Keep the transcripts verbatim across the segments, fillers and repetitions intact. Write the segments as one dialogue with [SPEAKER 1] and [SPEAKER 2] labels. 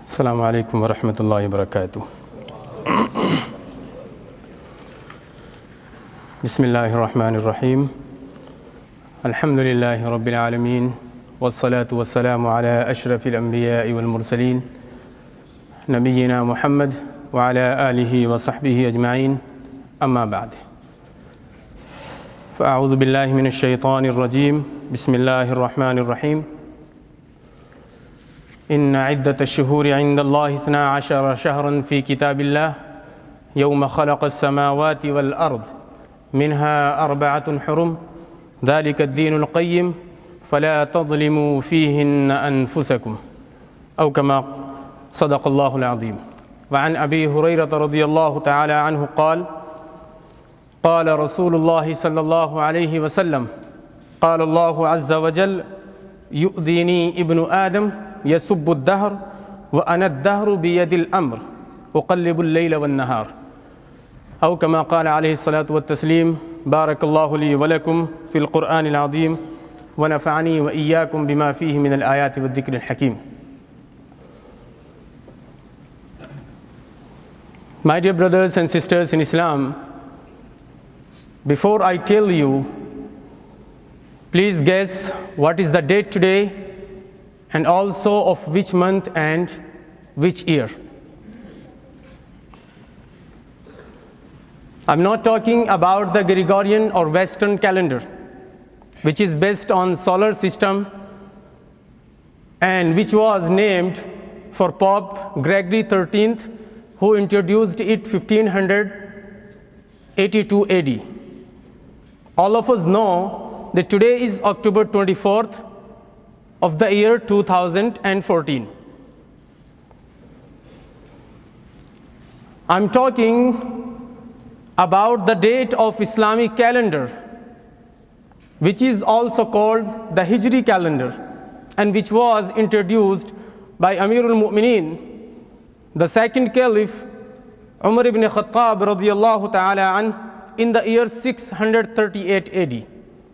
[SPEAKER 1] Assalamu alaikum wa rahmatullahi wa barakatuh. Bismillahir Rahmanir Rahim. Alhamdulillahi Rabbil Alameen. Wassalatu wassalamu ala ashrafil anbiya'i wal mursaleen. Nabiyyina Muhammad wa ala alihi wa sahbihi ajma'in. Amma ba'd. فأعوذ بالله من الشيطان الرجيم. بسم الله الرحمن الرحيم. إن عدة الشهور عند الله اثنا عشر شهرا في كتاب الله يوم خلق السماوات والأرض منها أربعة حرم ذلك الدين القيم فلا تظلموا فيهن أنفسكم أو كما صدق الله العظيم. وعن أبي هريرة رضي الله تعالى عنه قال قال رسول الله صلى الله عليه وسلم قال الله عز وجل يؤذيني ابن آدم يسب الدهر وأنا الدهر بيد الأمر أقلب الليل والنهار أو كما قال عليه الصلاة والتسليم. بارك الله لي ولكم في القرآن العظيم ونفعني وإياكم بما فيه من الآيات والذكر الحكيم. My dear brothers and sisters in Islam, before I tell you, please guess what is the date today and also of which month and which year. I'm not talking about the Gregorian or Western calendar, which is based on solar system and which was named for Pope Gregory the thirteenth, who introduced it fifteen eighty-two A D. All of us know that today is October twenty-fourth of the year two thousand fourteen. I'm talking about the date of Islamic calendar, which is also called the Hijri calendar, and which was introduced by Amirul Mu'mineen, the second Caliph, Umar ibn Khattab radiyallahu ta'ala an, in the year six hundred thirty-eight A D.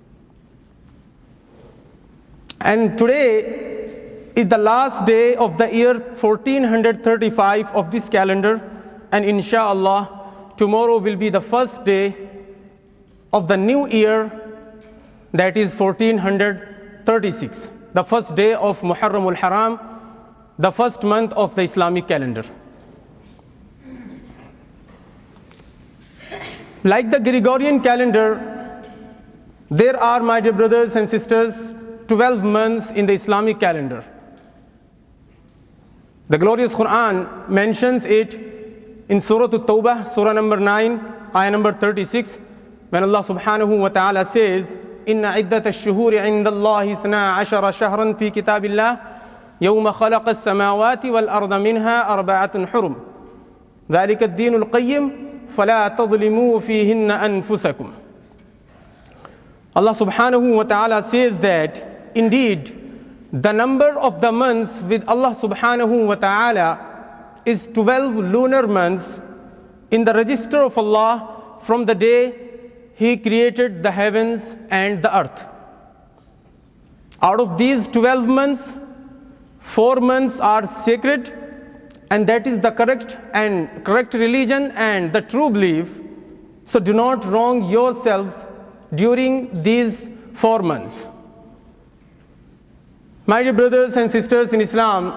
[SPEAKER 1] And today is the last day of the year fourteen thirty-five of this calendar, and inshallah tomorrow will be the first day of the new year, that is fourteen thirty-six, the first day of Muharram al-Haram, the first month of the Islamic calendar. Like the Gregorian calendar, there are, my dear brothers and sisters, twelve months in the Islamic calendar. The glorious Quran mentions it in Surah At-Tawbah, Surah number nine, ayah number thirty-six, when Allah subhanahu wa ta'ala says, Inna iddat ash-shuhuri inda Allahi ithna ashara shahran fi kitabillah yawma khalaqa as-samawati wal arda minha arba'atun hurum dhalika ad-din al-qayyim فَلَا تَظْلِمُوا فِيهِنَّ أَنفُسَكُمْ. Allah subhanahu wa ta'ala says that indeed the number of the months with Allah subhanahu wa ta'ala is twelve lunar months in the register of Allah from the day He created the heavens and the earth. Out of these twelve months, four months are sacred, and that is the correct and correct religion and the true belief. So do not wrong yourselves during these four months. My dear brothers and sisters in Islam,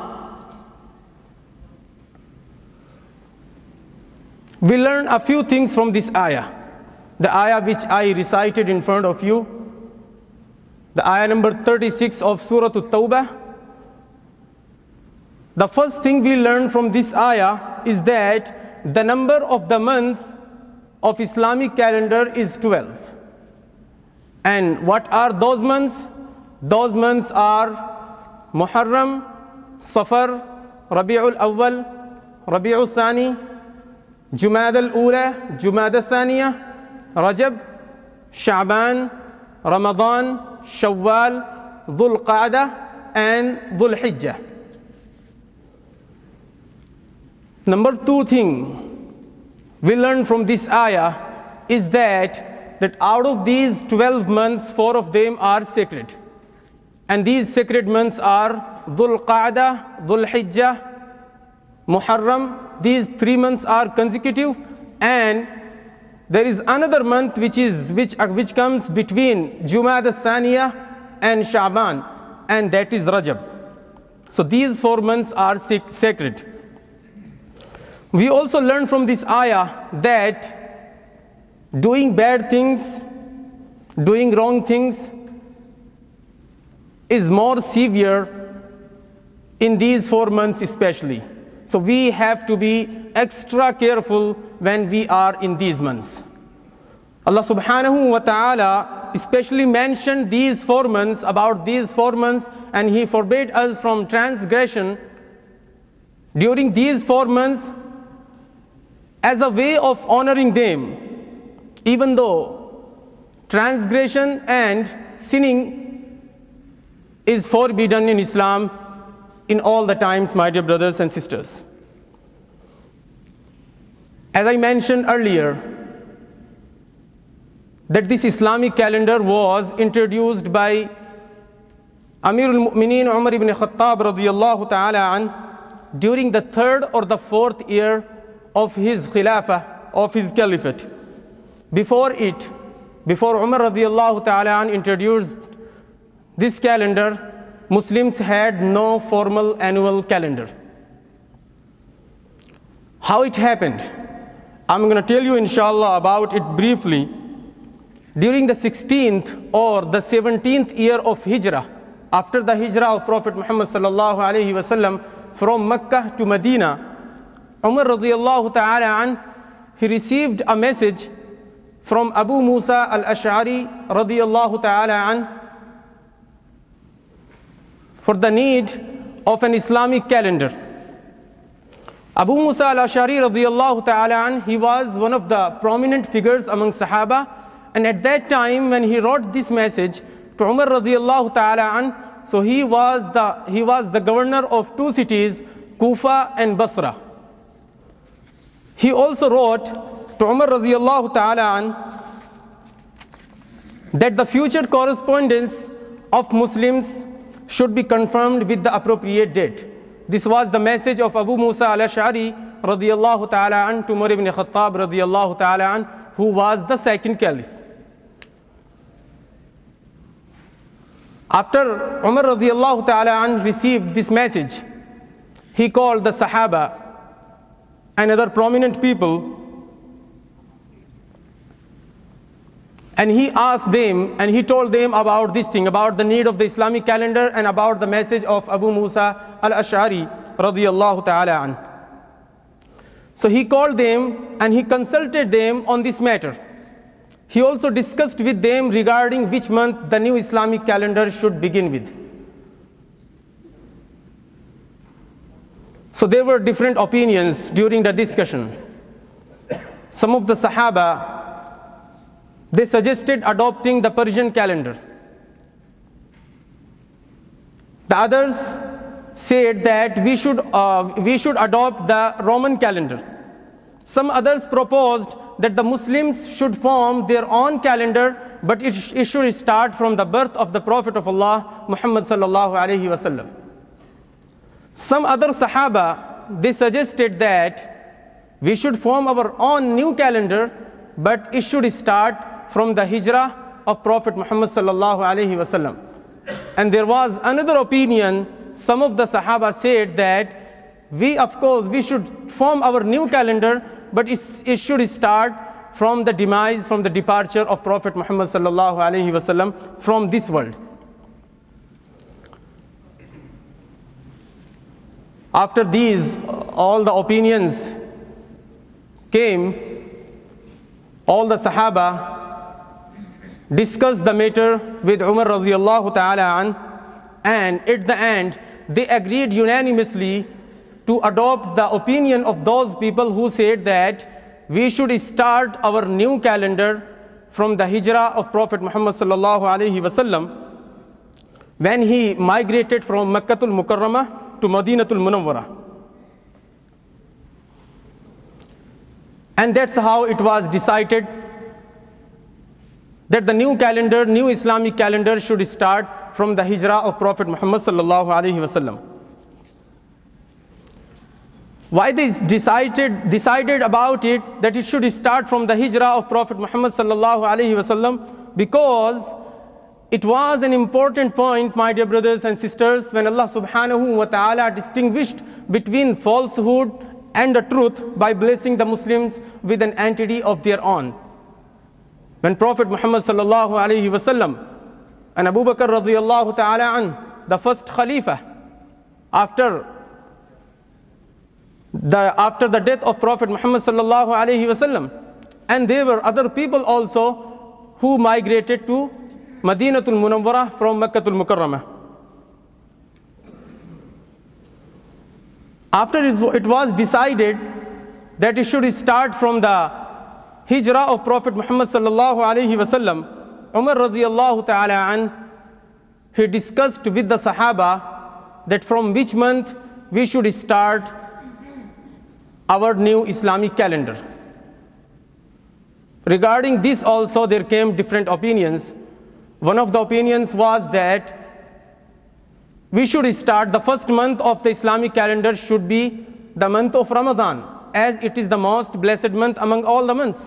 [SPEAKER 1] we learn a few things from this ayah. The ayah which I recited in front of you, the ayah number thirty-six of Surah At-Tawbah. The first thing we learn from this ayah is that the number of the months of Islamic calendar is twelve. And what are those months? Those months are Muharram, Safar, Rabi'ul Awwal, Rabi'ul Thani, Jumad al-Ula, Jumad al-Thaniya, Rajab, Sha'ban, Ramadan, Shawwal, Dhul Qa'dah, and Dhul Hijjah. Number two thing we learn from this ayah is that, that out of these twelve months, four of them are sacred. And these sacred months are Dhul Qa'dah, Dhul Hijjah, Muharram, these three months are consecutive, and there is another month which is which uh, which comes between Jumada Thaniya and Sha'ban, and that is Rajab. So these four months are sacred. We also learn from this ayah that doing bad things, doing wrong things is more severe in these four months especially. So we have to be extra careful when we are in these months. Allah subhanahu wa ta'ala especially mentioned these four months, about these four months, and He forbade us from transgression during these four months as a way of honoring them, even though transgression and sinning is forbidden in Islam in all the times, my dear brothers and sisters. As I mentioned earlier, that this Islamic calendar was introduced by Amir al-Mu'mineen Umar ibn Khattab radiyallahu ta'ala an during the third or the fourth year of his khilafah, of his caliphate. Before it, before Umar radiyallahu ta'ala an introduced this calendar, Muslims had no formal annual calendar. How it happened? I'm going to tell you inshallah about it briefly. During the sixteenth or the seventeenth year of Hijrah, after the Hijrah of Prophet Muhammad sallallahu alayhi wasallam from Mecca to Medina, Umar radiyallahu ta'ala an, he received a message from Abu Musa al-Ash'ari radiyallahu ta'ala an for the need of an Islamic calendar. Abu Musa al-Ash'ari radiyallahu ta'ala an, he was one of the prominent figures among Sahaba, and at that time when he wrote this message to Umar radiyallahu ta'ala an, so he was the he was the governor of two cities, Kufa and Basra. He also wrote to Umar radiyallahu ta'ala an that the future correspondence of Muslims should be confirmed with the appropriate date. This was the message of Abu Musa al-Ash'ari radiyallahu ta'ala an to Umar ibn Khattab radiyallahu ta'ala an, who was the second caliph. After Umar radiyallahu ta'ala an received this message, he called the Sahaba and other prominent people, and he asked them and he told them about this thing, about the need of the Islamic calendar and about the message of Abu Musa al-Ash'ari radiyallahu ta'ala an. So he called them and he consulted them on this matter. He also discussed with them regarding which month the new Islamic calendar should begin with. So there were different opinions during the discussion. Some of the Sahaba, they suggested adopting the Persian calendar. The others said that we should, uh, we should adopt the Roman calendar. Some others proposed that the Muslims should form their own calendar, but it, sh it should start from the birth of the Prophet of Allah, Muhammad sallallahu alayhi wasallam. Some other Sahaba, they suggested that we should form our own new calendar, but it should start from the Hijrah of Prophet Muhammad sallallahu alayhi wasallam. And there was another opinion. Some of the Sahaba said that we, of course, we should form our new calendar, but it should start from the demise, from the departure of Prophet Muhammad sallallahu alayhi wasallam from this world. After these, all the opinions came, all the Sahaba discussed the matter with Umar radiyallahu ta'ala an, and at the end, they agreed unanimously to adopt the opinion of those people who said that we should start our new calendar from the Hijrah of Prophet Muhammad sallallahu alayhi wasallam when he migrated from Makkatul Mukarramah to Madinatul Munawwarah. And that's how it was decided that the new calendar, new Islamic calendar should start from the Hijrah of Prophet Muhammad sallallahu alayhi wasallam. Why they decided, decided about it that it should start from the hijrah of Prophet Muhammad sallallahu alaihi wasallam? Because it was an important point, my dear brothers and sisters, when Allah subhanahu wa ta'ala distinguished between falsehood and the truth by blessing the Muslims with an entity of their own. When Prophet Muhammad sallallahu alaihi wasallam and Abu Bakr radiyallahu ta'ala an, the first Khalifa, after the, after the death of Prophet Muhammad sallallahu alaihi wasallam, and there were other people also who migrated to Madinatul Munawwarah from Makkatul Mukarramah. After it was decided that it should start from the hijrah of Prophet Muhammad sallallahu alaihi wasallam, Umar radiyallahu ta'ala an, he discussed with the Sahaba that from which month we should start our new Islamic calendar. Regarding this also there came different opinions. One of the opinions was that we should start the first month of the Islamic calendar should be the month of Ramadan, as it is the most blessed month among all the months.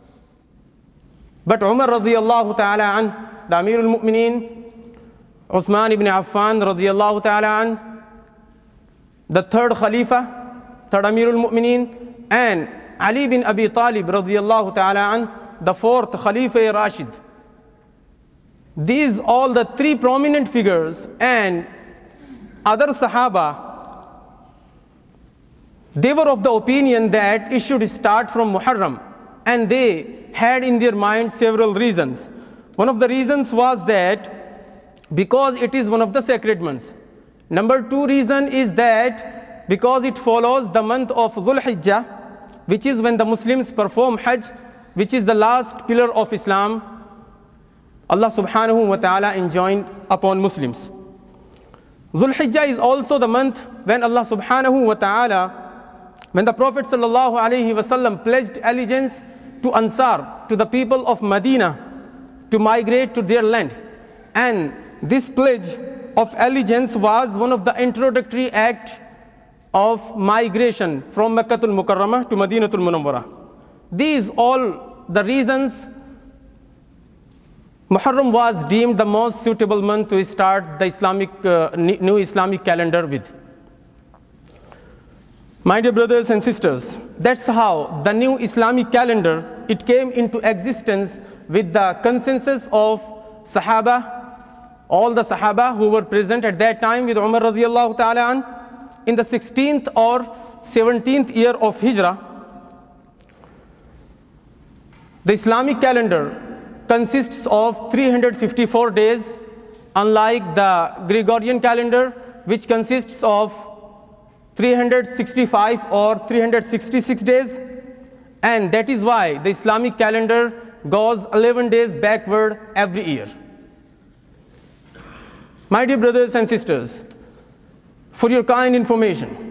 [SPEAKER 1] But Umar radiyallahu ta'ala an, the Amir al-Mu'mineen, Uthman ibn Affan radiyallahu ta'ala an, the third Khalifa, third Amir al-Mu'mineen, and Ali bin Abi Talib radiyallahu ta'ala an, the fourth Khalifa Rashid. These all the three prominent figures and other Sahaba, they were of the opinion that it should start from Muharram, and they had in their mind several reasons. One of the reasons was that because it is one of the sacred months. Number two reason is that because it follows the month of Dhul Hijjah, which is when the Muslims perform Hajj, which is the last pillar of Islam Allah subhanahu wa ta'ala enjoined upon Muslims. Dhul Hijjah is also the month when Allah subhanahu wa ta'ala, when the Prophet sallallahu alaihi wasallam pledged allegiance to Ansar, to the people of Medina, to migrate to their land. And this pledge of allegiance was one of the introductory act of migration from Makkatul Mukarramah to Madinatul Munawwarah. These all the reasons Muharram was deemed the most suitable month to start the Islamic, uh, new Islamic calendar with. My dear brothers and sisters, that's how the new Islamic calendar, it came into existence with the consensus of Sahaba, all the Sahaba who were present at that time with Umar radiyallahu ta'ala an, in the sixteenth or seventeenth year of Hijrah. The Islamic calendar consists of three hundred fifty-four days, unlike the Gregorian calendar, which consists of three hundred sixty-five or three hundred sixty-six days. And that is why the Islamic calendar goes eleven days backward every year. My dear brothers and sisters, for your kind information,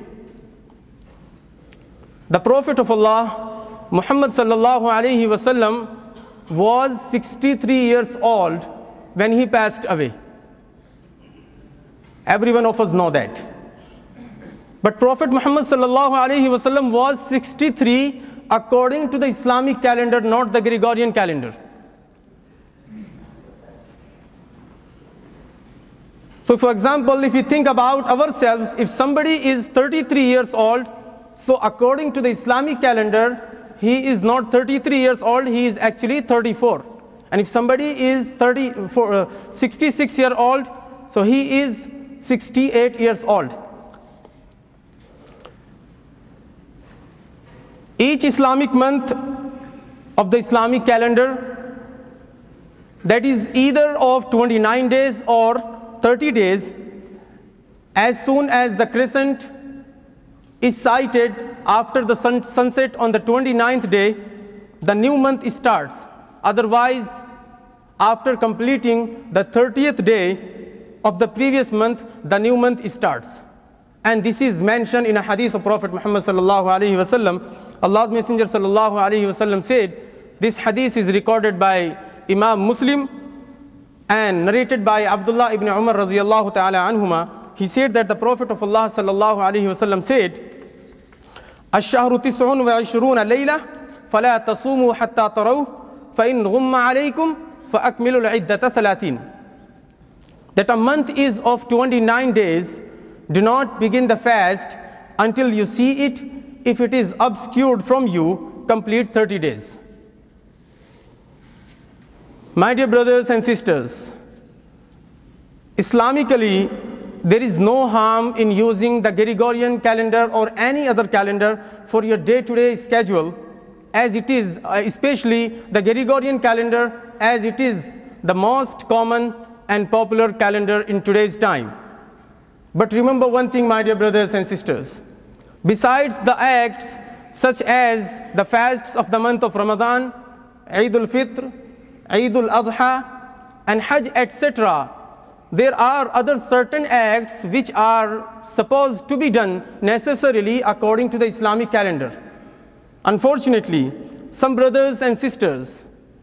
[SPEAKER 1] the Prophet of Allah, Muhammad sallallahu alaihi wasallam, was sixty-three years old when he passed away. Every one of us know that. But Prophet Muhammad sallallahu alaihi wasallam was sixty-three according to the Islamic calendar, not the Gregorian calendar. So for example, if you think about ourselves, if somebody is thirty-three years old, so according to the Islamic calendar, he is not thirty-three years old, he is actually thirty-four. And if somebody is thirty-four, uh, sixty-six year old, so he is sixty-eight years old. Each Islamic month of the Islamic calendar, that is either of twenty-nine days or thirty days, as soon as the crescent is sighted after the sun sunset on the twenty-ninth day, the new month starts. Otherwise, after completing the thirtieth day of the previous month, the new month starts. And this is mentioned in a hadith of Prophet Muhammad sallallahu alaihi wasallam. Allah's Messenger sallallahu alaihi wasallam said, this hadith is recorded by Imam Muslim and narrated by Abdullah ibn Umar radiyallahu ta'ala anhuma. He said that the Prophet of Allah sallallahu alaihi wasallam said الشهر تسع وعشرون ليلة فلا تصوموا حتى تروه فإن غم عليكم فأكملوا العدة ثلاثين. That a month is of twenty-nine days, do not begin the fast until you see it. If it is obscured from you, complete thirty days. My dear brothers and sisters, Islamically, there is no harm in using the Gregorian calendar or any other calendar for your day-to-day schedule, as it is, uh, especially the Gregorian calendar, as it is the most common and popular calendar in today's time. But remember one thing, my dear brothers and sisters. Besides the acts such as the fasts of the month of Ramadan, Eid al-Fitr, Eid al-Adha, and Hajj, et cetera, there are other certain acts which are supposed to be done necessarily according to the Islamic calendar. Unfortunately, some brothers and sisters,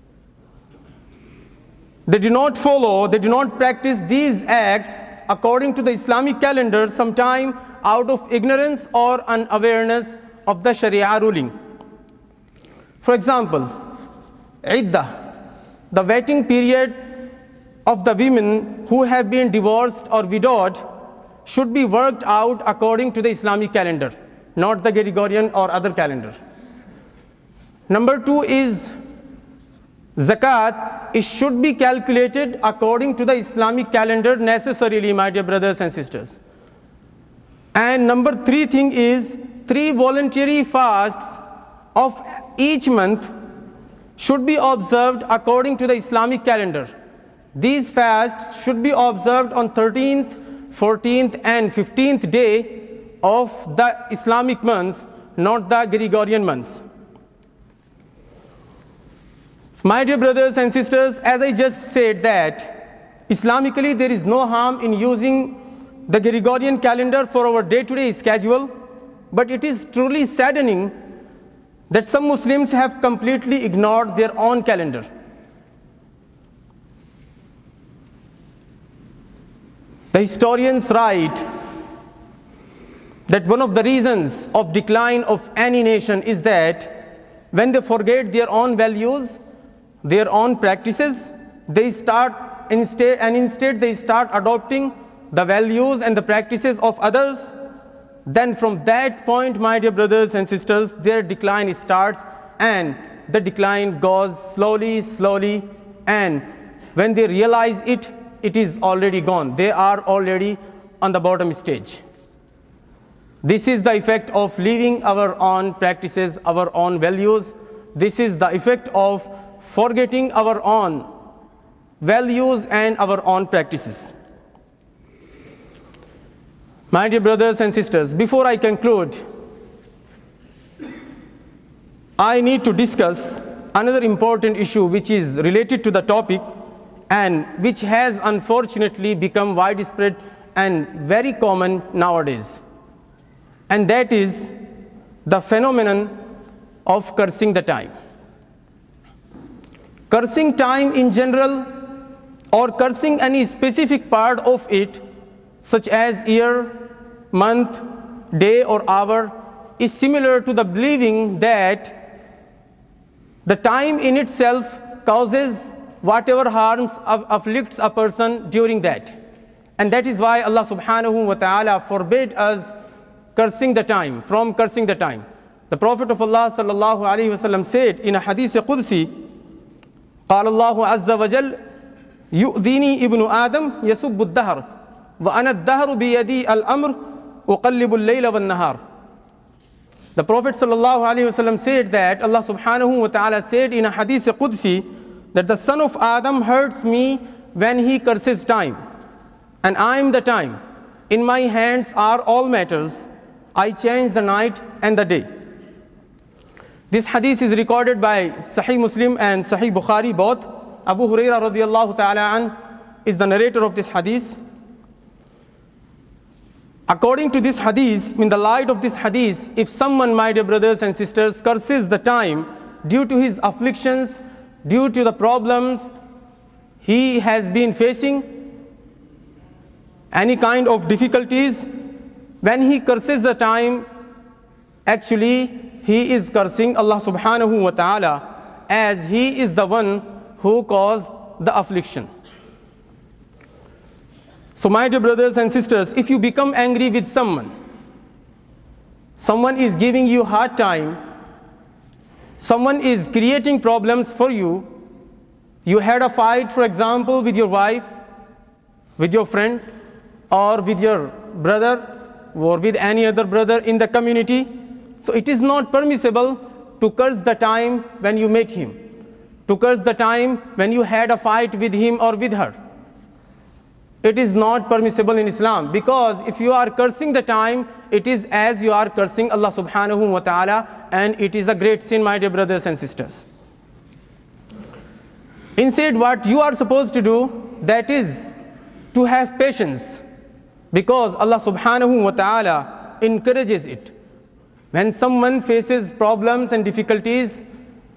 [SPEAKER 1] they do not follow, they do not practice these acts according to the Islamic calendar, sometime out of ignorance or unawareness of the Sharia ruling. For example, Iddah, the waiting period of the women who have been divorced or widowed, should be worked out according to the Islamic calendar, not the Gregorian or other calendar. Number two is Zakat. It should be calculated according to the Islamic calendar necessarily, my dear brothers and sisters. And number three thing is three voluntary fasts of each month should be observed according to the Islamic calendar. These fasts should be observed on thirteenth, fourteenth, and fifteenth day of the Islamic months, not the Gregorian months. My dear brothers and sisters, as I just said that Islamically there is no harm in using the Gregorian calendar for our day-to-day schedule, but it is truly saddening that some Muslims have completely ignored their own calendar. The historians write that one of the reasons of decline of any nation is that when they forget their own values, their own practices, they start instead and instead they start adopting the values and the practices of others. Then from that point, my dear brothers and sisters, their decline starts, and the decline goes slowly, slowly, and when they realize it, it is already gone. They are already on the bottom stage. This is the effect of leaving our own practices, our own values. This is the effect of forgetting our own values and our own practices. My dear brothers and sisters, before I conclude, I need to discuss another important issue which is related to the topic and which has unfortunately become widespread and very common nowadays. And that is the phenomenon of cursing the time. Cursing time in general, or cursing any specific part of it, such as year, month, day, or hour, is similar to the believing that the time in itself causes whatever harms afflicts a person during that. And that is why Allah subhanahu wa ta'ala forbade us cursing the time, from cursing the time. The Prophet of Allah sallallahu alayhi wa sallam said in a hadith Qudsi, قال الله عز وجل يؤذيني ابن آدم يسب الدهر وأنا الدهر بيدي الأمر أقلب الليل والنهار. The Prophet sallallahu alayhi wa sallam said that Allah subhanahu wa ta'ala said in a hadith Qudsi that the son of Adam hurts me when he curses time, and I am the time. In my hands are all matters. I change the night and the day. This hadith is recorded by Sahih Muslim and Sahih Bukhari both. Abu Hurairah radiyallahu ta'ala an is the narrator of this hadith. According to this hadith, in the light of this hadith, if someone, my dear brothers and sisters, curses the time due to his afflictions, due to the problems he has been facing, any kind of difficulties, when he curses the time, actually he is cursing Allah subhanahu wa ta'ala, as he is the one who caused the affliction. So my dear brothers and sisters, if you become angry with someone, someone is giving you hard time, someone is creating problems for you, you had a fight, for example, with your wife, with your friend, or with your brother, or with any other brother in the community, so it is not permissible to curse the time when you met him, to curse the time when you had a fight with him or with her. It is not permissible in Islam, because if you are cursing the time, it is as you are cursing Allah subhanahu wa ta'ala, and it is a great sin, my dear brothers and sisters. Instead, what you are supposed to do, that is to have patience, because Allah subhanahu wa ta'ala encourages it. When someone faces problems and difficulties,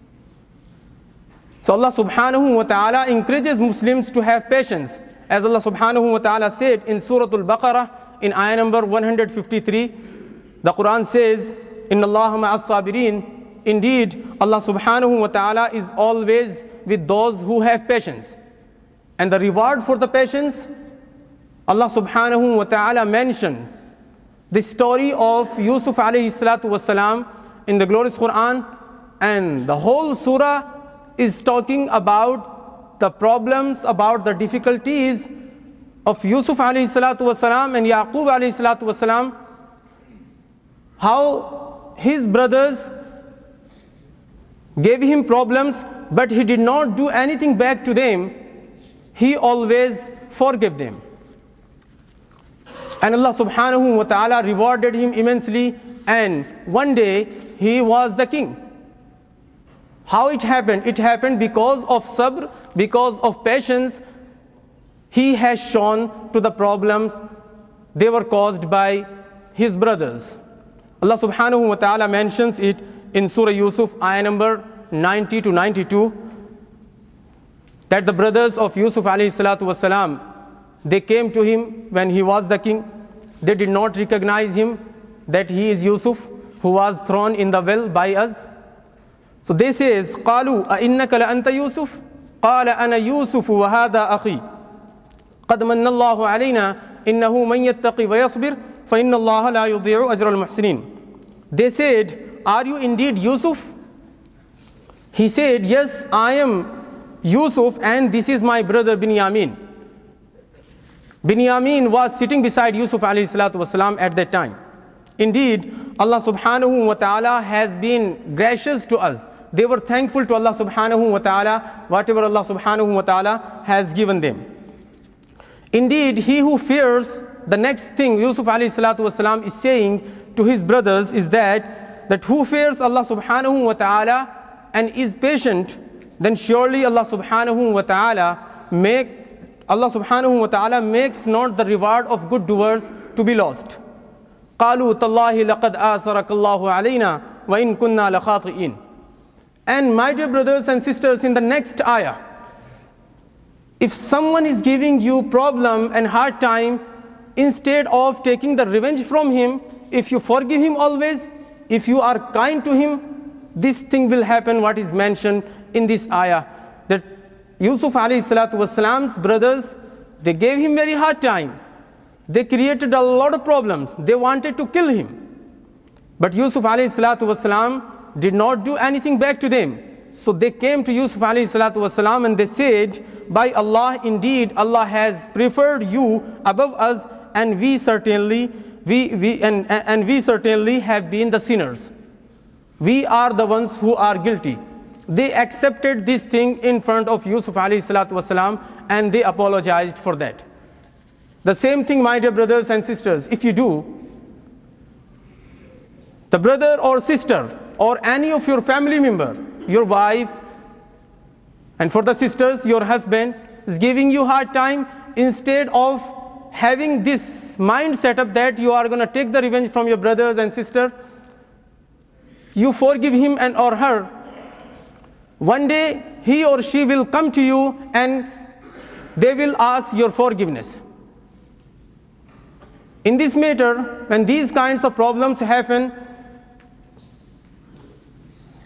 [SPEAKER 1] so Allah subhanahu wa ta'ala encourages Muslims to have patience. As Allah subhanahu wa ta'ala said in Surah Al-Baqarah, in ayah number one hundred fifty-three, the Quran says, Inna Allah ma'as sabirin. Indeed, Allah subhanahu wa ta'ala is always with those who have patience. And the reward for the patience, Allah subhanahu wa ta'ala mentioned the story of Yusuf alayhi salatu wasalam in the glorious Quran, and the whole surah is talking about the problems, about the difficulties of Yusuf alayhi salatu wasalam and Yaqub alayhi salatu wasalam, how his brothers gave him problems, but he did not do anything back to them. He always forgave them. And Allah subhanahu wa ta'ala rewarded him immensely, and one day he was the king. How it happened? It happened because of sabr, because of patience. He has shown to the problems they were caused by his brothers. Allah subhanahu wa ta'ala mentions it in Surah Yusuf, ayah number ninety to ninety-two, that the brothers of Yusuf alayhi salatu wasalam, they came to him when he was the king. They did not recognize him, that he is Yusuf, who was thrown in the well by us. So they says, قالوا أئنك لأنت يوسف قال أنا يوسف وهذا أخي قد من الله علينا إنه من يتقي ويصبر فإن الله لا يضيع أجر المحسنين. They said, are you indeed Yusuf? He said, yes, I am Yusuf, and this is my brother Binyamin. Binyamin was sitting beside Yusuf alayhi salatu wasalam at that time. Indeed, Allah subhanahu wa ta'ala has been gracious to us. They were thankful to Allah subhanahu wa ta'ala, whatever Allah subhanahu wa ta'ala has given them. Indeed, he who fears, the next thing Yusuf alayhi salatu wasalam is saying to his brothers is that, that who fears Allah subhanahu wa ta'ala and is patient, then surely Allah subhanahu wa ta'ala make Allah subhanahu wa ta'ala makes not the reward of good doers to be lost. قالوا تالله لقد آثرك الله علينا وإن كنا لخاطئين. And my dear brothers and sisters, in the next ayah, if someone is giving you problem and hard time, instead of taking the revenge from him, if you forgive him always, if you are kind to him, this thing will happen what is mentioned in this ayah, that Yusuf alayhi salatu wasalam's brothers, they gave him very hard time. They created a lot of problems. They wanted to kill him. But Yusuf alayhi salatu wasalam did not do anything back to them. So they came to Yusuf alayhi salatu wasalam and they said, by Allah, indeed Allah has preferred you above us, and we certainly we, we and, and we certainly have been the sinners. We are the ones who are guilty. They accepted this thing in front of Yusuf alayhi salatu wasalam, and they apologized for that. The same thing, my dear brothers and sisters, if you do, the brother or sister or any of your family member, your wife, and for the sisters, your husband is giving you hard time, instead of having this mind set up that you are going to take the revenge from your brothers and sister, you forgive him and or her. One day he or she will come to you and they will ask your forgiveness. In this matter, when these kinds of problems happen,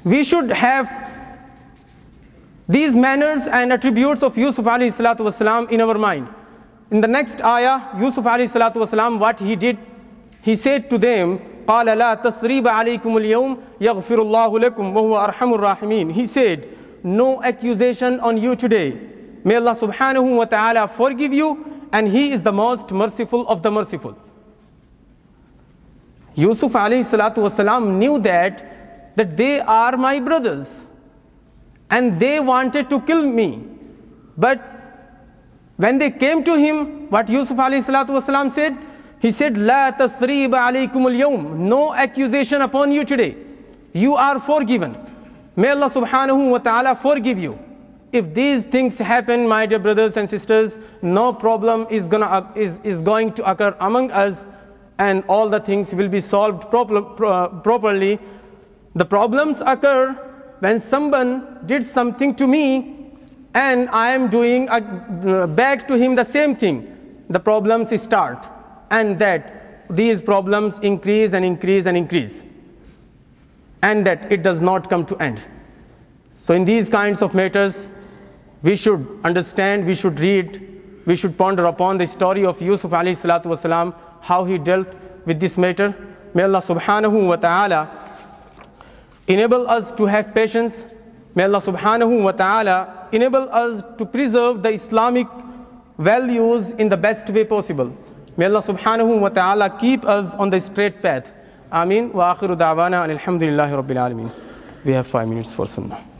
[SPEAKER 1] we should have these manners and attributes of Yusuf alayhi salatu wasalam in our mind. In the next ayah, Yusuf alayhi salatu wasalam, what he did, he said to them, قَالَ لَا تَثْرِيبَ عَلَيْكُمُ الْيَوْمِ يَغْفِرُ اللَّهُ لَكُمْ وَهُوَ أَرْحَمُ الرَّاحِمِينَ. He said, no accusation on you today. May Allah subhanahu wa ta'ala forgive you, and He is the most merciful of the merciful. Yusuf alayhi salatu wasalam knew that, that they are my brothers, and they wanted to kill me. But when they came to him, what Yusuf alayhi salatu wasalam said, he said, La tasriba alaykum al-yawm, no accusation upon you today. You are forgiven. May Allah subhanahu wa ta'ala forgive you. If these things happen, my dear brothers and sisters, no problem is, gonna, is, is going to occur among us, and all the things will be solved proper, pro, properly. The problems occur when someone did something to me, and I am doing a, back to him the same thing. The problems start, and that these problems increase and increase and increase, and that it does not come to end. So in these kinds of matters, we should understand, we should read, we should ponder upon the story of Yusuf alayhi salatu wasalam, how he dealt with this matter. May Allah subhanahu wa ta'ala enable us to have patience. May Allah subhanahu wa ta'ala enable us to preserve the Islamic values in the best way possible. May Allah subhanahu wa ta'ala keep us on the straight path. Ameen. Wa akhiru da'wana alhamdulillahi rabbil alameen. We have five minutes for sunnah.